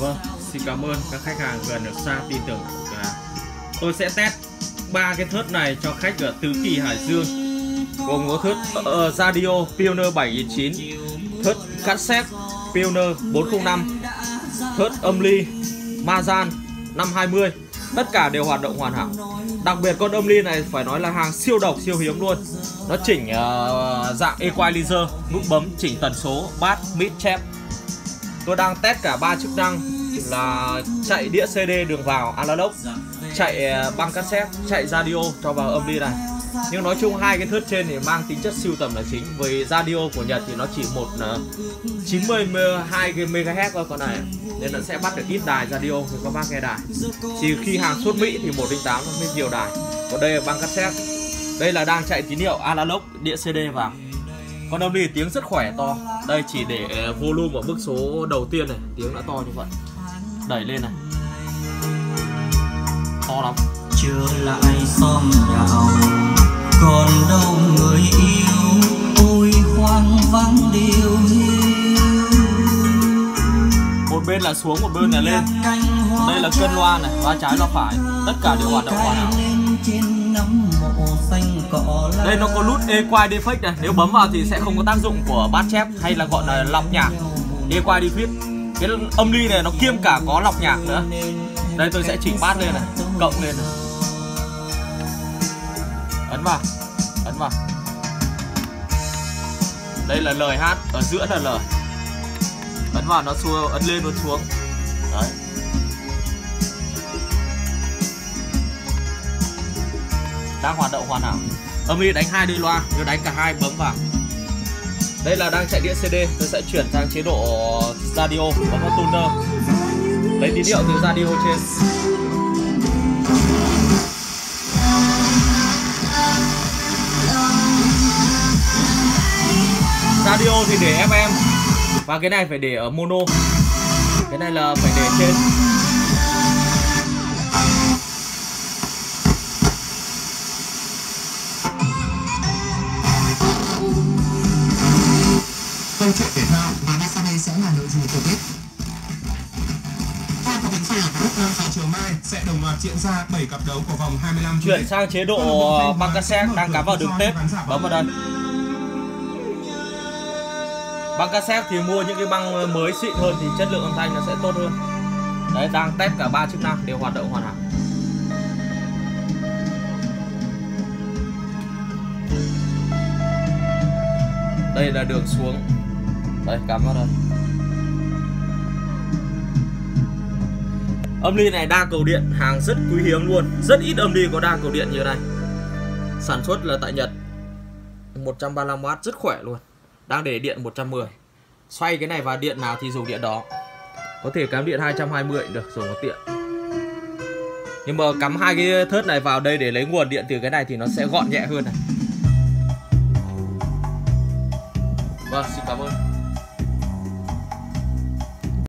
Vâng, xin cảm ơn các khách hàng gần ở xa tin tưởng của cửa hàng. Tôi sẽ test 3 cái thớt này cho khách ở Tứ Kỳ, Hải Dương. Gồm có thớt Radio Pioneer 7.9, thớt cassette Pioneer 405, thớt âm ly Mazan 520. Tất cả đều hoạt động hoàn hảo. Đặc biệt con âm ly này phải nói là hàng siêu độc, siêu hiếm luôn. Nó chỉnh dạng equalizer, nút bấm chỉnh tần số, bass, mid, chép. Tôi đang test cả 3 chức năng là chạy đĩa CD đường vào analog, chạy băng cassette, chạy radio cho vào âm ly này. Nhưng nói chung hai cái thớt trên thì mang tính chất siêu tầm là chính. Với radio của Nhật thì nó chỉ 92 MHz thôi con này, nên là sẽ bắt được ít đài radio thì các bác nghe đài. Chỉ khi hàng xuất Mỹ thì 108 nó mới nhiều đài. Còn đây là băng cassette. Đây là đang chạy tín hiệu analog đĩa CD vào. Con âm ly tiếng rất khỏe to. Đây chỉ để volume ở mức số đầu tiên này, tiếng đã to như vậy. Đẩy lên này, to lắm. Trở lại xóm dạo, còn đâu người yêu, ôi hoang vắng điều hiu. Một bên là xuống, một bên là lên. Đây là cân loa này, loa trái loa phải, tất cả đều hoạt động hoàn hảo. Đây nó có nút Equalize Defect này, nếu bấm vào thì sẽ không có tác dụng của bass chép hay là gọi là lọc nhạc. Equalize Defect. Cái âm ly này nó kiêm cả có lọc nhạc nữa. Đây tôi sẽ chỉnh bass lên này, cộng lên này. Ấn vào, ấn vào. Đây là lời hát, ở giữa là lời. Ấn vào nó xuống, ấn lên nó xuống. Đấy. Đang hoạt động hoàn hảo. Âm ly đánh 2 đôi loa, nếu đánh cả hai bấm vào. Đây là đang chạy đĩa CD, tôi sẽ chuyển sang chế độ radio, bấm vào tuner. Lấy tín hiệu từ radio trên. Radio thì để FM và cái này phải để ở mono. Cái này là phải để trên. Câu chuyện thể thao và ngay sau đây sẽ là nội dung của tiết. Fan của bóng rổ lúc 5 giờ chiều mai sẽ đồng loạt diễn ra 7 cặp đấu của vòng 25. Chuyển sang chế độ băng cassette đang cắm vào đường tép, bấm vào đây. Băng cassette thì mua những cái băng mới xịn hơn thì chất lượng âm thanh nó sẽ tốt hơn. Đấy, đang test cả 3 chức năng đều hoạt động hoàn hảo. Đây là đường xuống. Đây, cắm vào đây. Âm ly này đa cầu điện, hàng rất quý hiếm luôn. Rất ít âm ly có đa cầu điện như này. Sản xuất là tại Nhật. 135W rất khỏe luôn. Đang để điện 110. Xoay cái này vào điện nào thì dùng điện đó. Có thể cắm điện 220 cũng được, dùng nó tiện. Nhưng mà cắm hai cái thớt này vào đây để lấy nguồn điện từ cái này thì nó sẽ gọn nhẹ hơn này. Vâng, xin cảm ơn.